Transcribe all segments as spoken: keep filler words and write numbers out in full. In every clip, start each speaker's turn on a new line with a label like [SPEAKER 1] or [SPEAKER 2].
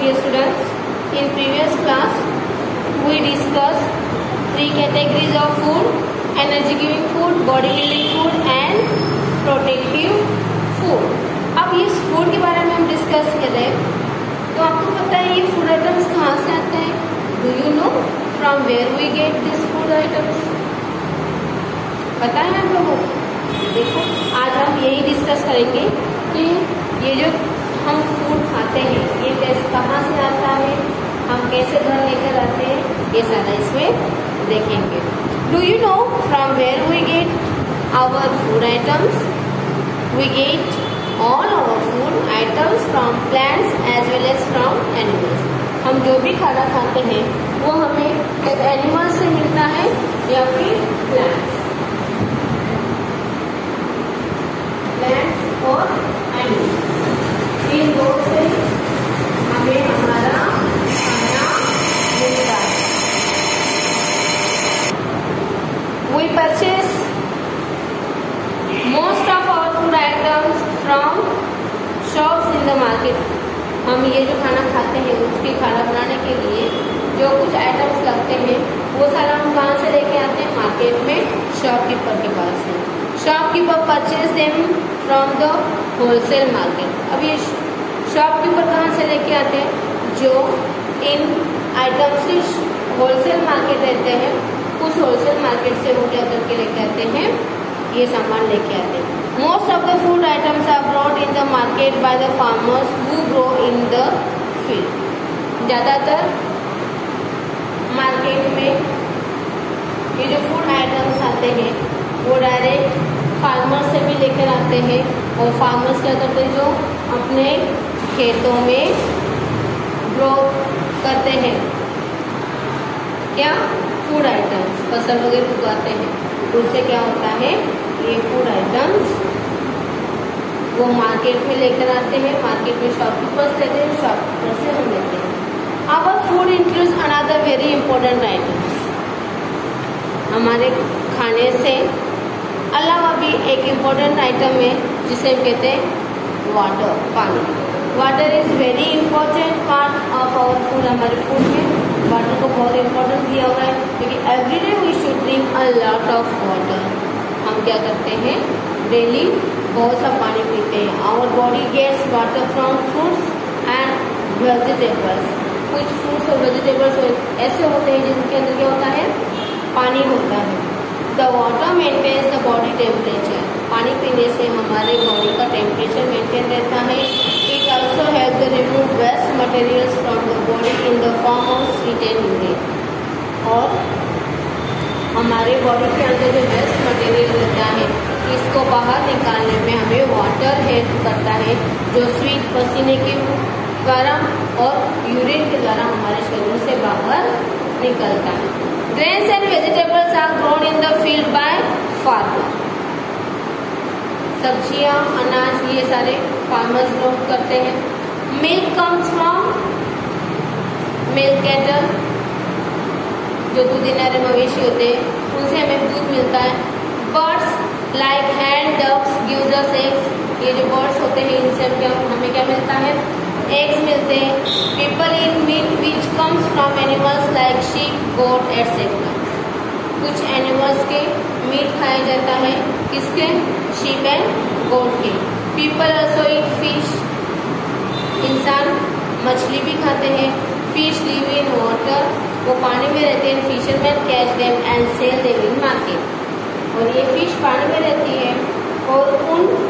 [SPEAKER 1] dear students, in previous class we discussed three categories of food: energy giving food, body building food and protective food. अब इस food के बारे में हम discuss करें तो आपको पता है ये फूड आइटम्स कहाँ से आते हैं? Do you know from where we get this food items? पता है आप लोगों को? देखो आज हम यही डिस्कस करेंगे कि ये जो हम फूड खाते हैं ये कैसे कहाँ से आता है, हम कैसे घर लेकर आते हैं, ये सारा इसमें देखेंगे. Do you know from where we get our food items? We get all our food items from plants as well as from animals. हम जो भी खाना खाते हैं वो हमें एनिमल्स से मिलता है या फिर प्लांट्स प्लांट्स और एनिमल्स, इन दो से हमें हमारा खाना मिलता है. We purchase most of our food items from shops in the market. हम ये जो खाना खाते हैं उसके खाना बनाने के लिए जो कुछ आइटम्स लगते हैं वो सारा हम कहाँ से लेके आते हैं? मार्केट में शॉपकीपर के पास से. Shopkeeper purchase them from the wholesale market. अब ये शॉपकीपर कहाँ से लेके आते हैं? जो इन आइटम्स की होलसेल मार्केट रहते हैं उस होलसेल मार्केट से वो क्या करके लेके आते हैं? ये सामान लेके आते हैं. Most of the food items are brought in the market by the farmers who grow in the field. ज़्यादातर मार्केट में ये जो फूड आइटम्स आते हैं वो डायरेक्ट फार्मर्स से भी लेकर आते हैं और फार्मर्स क्या करते हैं? जो अपने खेतों में ग्रो करते हैं क्या फूड आइटम्स, फसल वगैरह उगाते हैं, उससे क्या होता है? ये फूड आइटम्स वो मार्केट में लेकर आते हैं. मार्केट में शॉपकीपर्स लेते हैं, शॉपकीपर से हम लेते हैं. Our food includes another very important items. हमारे खाने से अलावा भी एक इम्पोर्टेंट आइटम है जिसे हम कहते हैं वाटर, पानी. Water is very important part of our food. हमारे फूड में वाटर को बहुत इंपॉर्टेंट दिया हुआ है क्योंकि every day we should drink a lot of water. हम क्या करते हैं? डेली बहुत सा पानी पीते हैं. Our body gets water from fruits and vegetables. कुछ फ्रूट्स और वेजिटेबल्स ऐसे होते हैं जिनके अंदर क्या होता है? पानी होता है. The water maintains the body temperature. पानी पीने से हमारे बॉडी का टेम्परेचर मेंटेन रहता है. It also help the remove waste materials from the body in the form of sweet and urine. और हमारे बॉडी के अंदर जो वेस्ट मटेरियल रहता है इसको बाहर निकालने में हमें वाटर हेल्प करता है जो स्वीट पसीने के द्वारा और यूरिन के द्वारा हमारे शरीर से बाहर निकलता है. Grains and vegetables are grown in the field by farmer. सब्जियां, अनाज ये सारे फार्मर्स ग्रो करते हैं. Milk comes from milk cattle. जो दूध देने वाले मवेशी होते हैं उनसे हमें दूध मिलता है. Birds like hen, ducks gives us eggs. ये जो बर्ड्स होते हैं इनसे हम क्या हमें क्या मिलता है? एग्स मिलते हैं. People eat meat which comes from animals like sheep, goat etcetera. कुछ एनिमल्स के मीट खाया जाता है. किसके? शीप एंड गोट के. People also eat fish. इंसान मछली भी खाते हैं. Fish live in water. वो पानी में रहते हैं. Fisherman catch them and sell them in market. और ये फिश पानी में रहती है और उन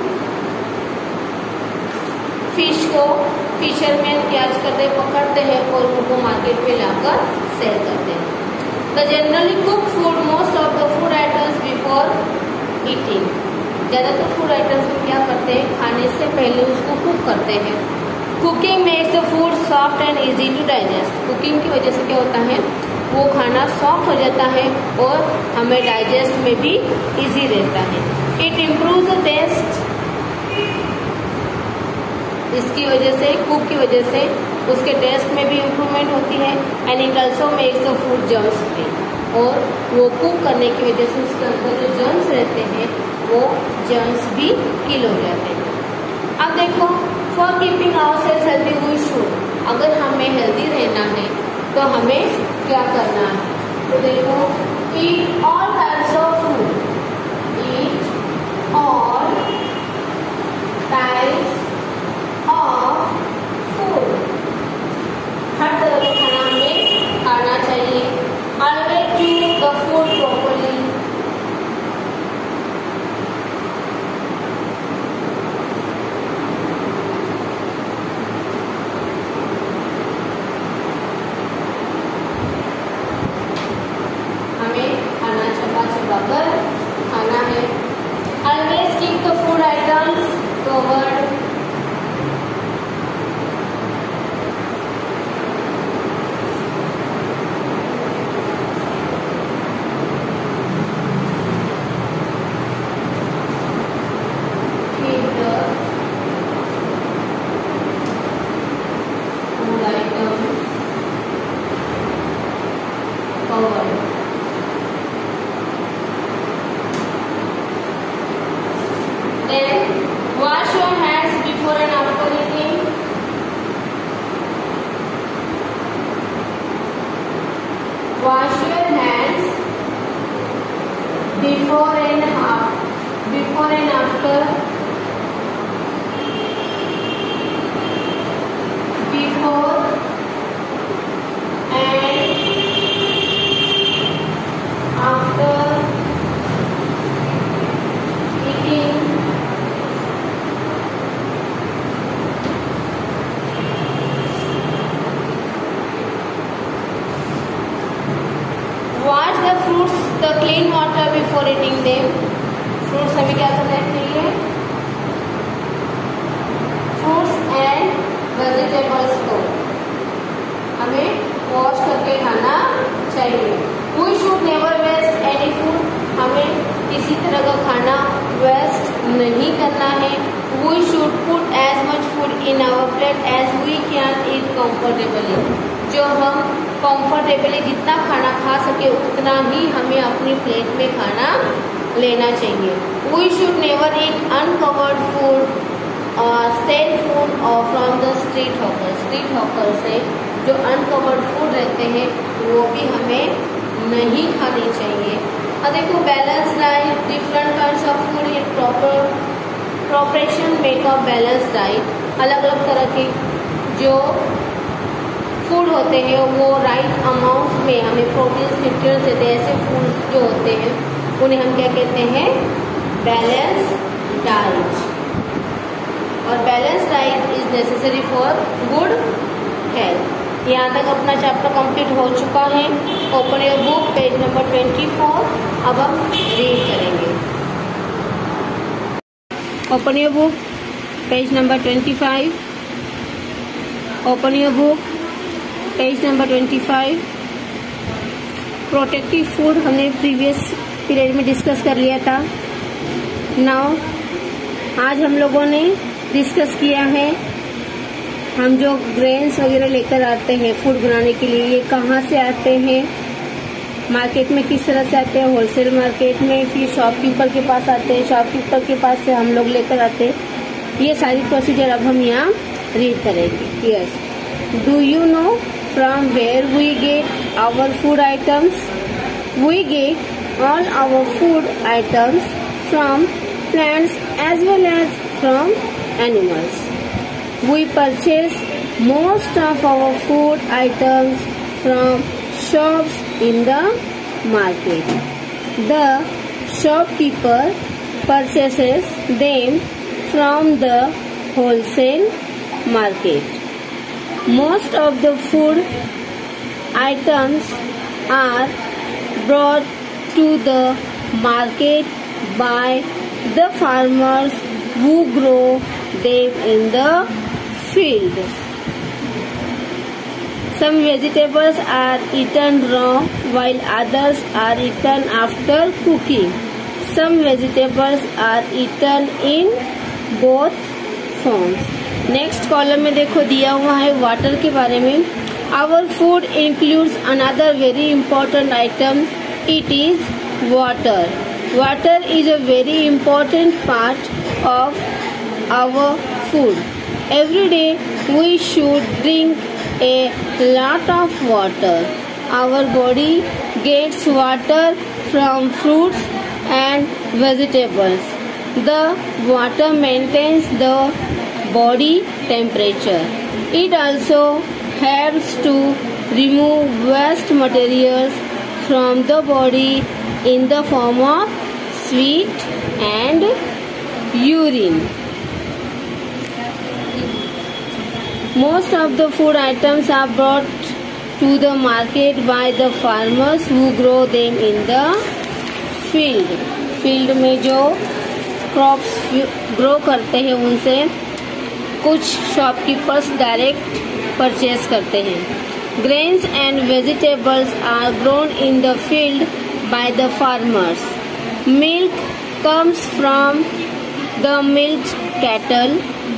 [SPEAKER 1] फिश को फिशरमैन कैच करते पकड़ते हैं और उनको मार्केट में लाकर सेल करते हैं. The generally cook food most of the food items before eating. ज़्यादातर फूड आइटम्स हम क्या करते हैं? खाने से पहले उसको कुक करते हैं. Cooking makes the food soft and easy to digest. Cooking की वजह से क्या होता है? वो खाना सॉफ्ट हो जाता है और हमें डाइजेस्ट में भी इजी रहता है. It improves the taste. इसकी वजह से कुक की वजह से उसके टेस्ट में भी इम्प्रूवमेंट होती है. And it also makes the food germs free. और वो कुक करने की वजह से उसके अंदर जो जर्म्स रहते हैं वो जर्म्स भी किल हो जाते हैं. अब देखो, for keeping ourselves healthy we should अगर हमें हेल्दी रहना है तो हमें क्या करना है? तो देखो, eat all types of food, eat all types of food, हर तरह का खाना हमें खाना चाहिए। Always choose the food properly, कर खाना है। Always keep the food items covered, keep the food items covered. Then wash your hands before and after eating. Wash your hands before and after. Before and after. Before and after eating. Wash the fruits the clean water before eating them. Fruits हमें क्या करना चाहिए? Fruits and vegetables को हमें wash करके खाना चाहिए। We should never waste any food. हमें किसी तरह का खाना वेस्ट नहीं करना है। We should put as much food in our plate as we can eat comfortably. जो हम कंफर्टेबली जितना खाना खा सके उतना ही हमें अपनी प्लेट में खाना लेना चाहिए। We should never eat uncovered food or stale food or from the street hawkers. Street hawkers से जो अनकवर्ड फूड रहते हैं वो भी हमें नहीं खानी चाहिए। और देखो, balance diet, different kinds of food in proper proportion make a balance diet. अलग अलग तरह के जो फूड होते हैं वो राइट अमाउंट में हमें प्रोटीन न्यूट्रिएंट्स देते हैं। ऐसे फूड जो होते हैं उन्हें हम क्या कहते हैं? Balance diet. और balance diet is necessary for good health. यहाँ तक अपना चैप्टर कंप्लीट हो चुका है। Open your book, page number twenty four. अब हम रीड करेंगे। Open your book, page number twenty five. Open your book, page number twenty five. Protective food हमने प्रीवियस पीरियड में डिस्कस कर लिया था। नाउ आज हम लोगों ने डिस्कस किया है हम जो ग्रेन्स वगैरह लेकर आते हैं फूड बनाने के लिए, ये कहाँ से आते हैं, मार्केट में किस तरह से आते हैं, होलसेल मार्केट में, फिर शॉपकीपर के पास आते हैं, शॉपकीपर के पास से हम लोग लेकर आते हैं। ये सारी प्रोसीजर अब हम यहाँ रीड करेंगे। Yes, do you know from where we get our food items? We get all our food items from plants as well as from animals. We purchase most of our food items from shops in the market. The shopkeeper purchases them from the wholesale market. Most of the food items are brought to the market by the farmers who grow them in the field. Some vegetables are eaten raw while others are eaten after cooking. Some vegetables are eaten in both forms. Next column में देखो दिया हुआ है water के बारे में। Our food includes another very important item. It is water. Water is a very important part of our food. Every day we should drink a lot of water. Our body gets water from fruits and vegetables. The water maintains the body temperature. It also helps to remove waste materials from the body in the form of sweat and urine. Most of the food items are brought to the market by the farmers who grow them in the field. Field में जो crops grow करते हैं उनसे कुछ shopkeepers direct purchase करते हैं. Grains and vegetables are grown in the field by the farmers. Milk comes from the milked cattle.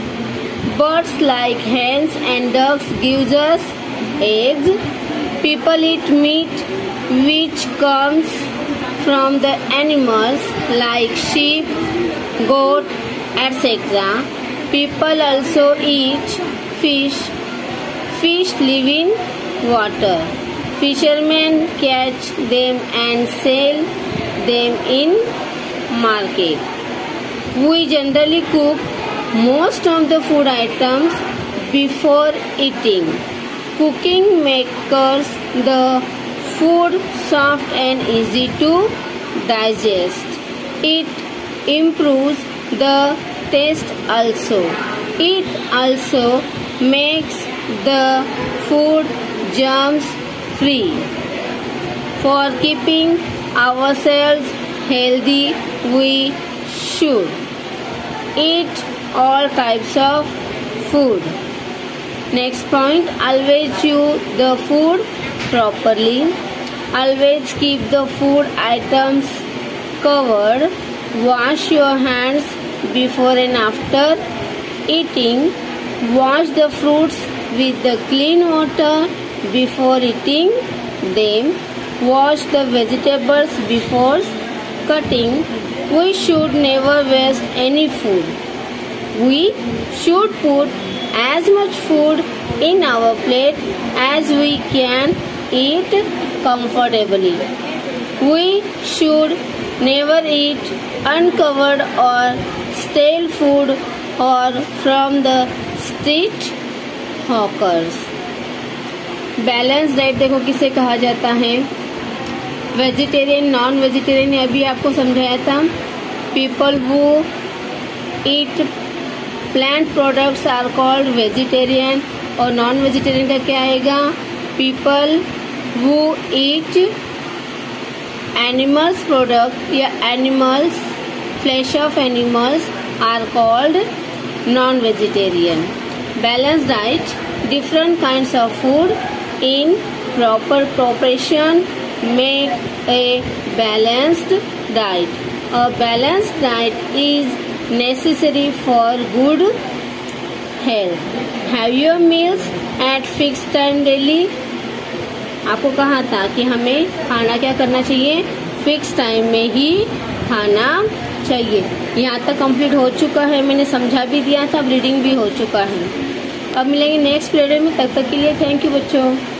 [SPEAKER 1] Birds like hens and ducks gives us eggs. People eat meat which comes from the animals like sheep, goat, et cetera. People also eat fish. Fish live in water. Fishermen catch them and sell them in market. We generally cook most of the food items before eating. Cooking makes the food soft and easy to digest. It improves the taste also. It also makes the food germs free. For keeping ourselves healthy, we should eat all types of food. Next point, always chew the food properly. Always keep the food items covered. Wash your hands before and after eating. Wash the fruits with the clean water before eating them. Wash the vegetables before cutting. We should never waste any food. We should put as much food in our plate as we can eat comfortably. We should never eat uncovered or stale food or from the street hawkers. Balance diet देखो किसे कहा जाता है. Vegetarian, non vegetarian अभी आपको समझाया था. People who eat plant products are called vegetarian. और नॉन वेजिटेरियन का क्या आएगा? People who eat animals product या animals flesh of animals are called non vegetarian. Balance diet, different kinds of food in proper proportion make a balanced diet. A balanced diet is necessary for good health. Have your meals at fixed time daily. आपको कहा था कि हमें खाना क्या करना चाहिए? Fix time में ही खाना चाहिए. यहाँ तक कंप्लीट हो चुका है, मैंने समझा भी दिया था, रीडिंग भी हो चुका है. अब मिलेंगे नेक्स्ट पीरियड में. तब तक के लिए थैंक यू बच्चों.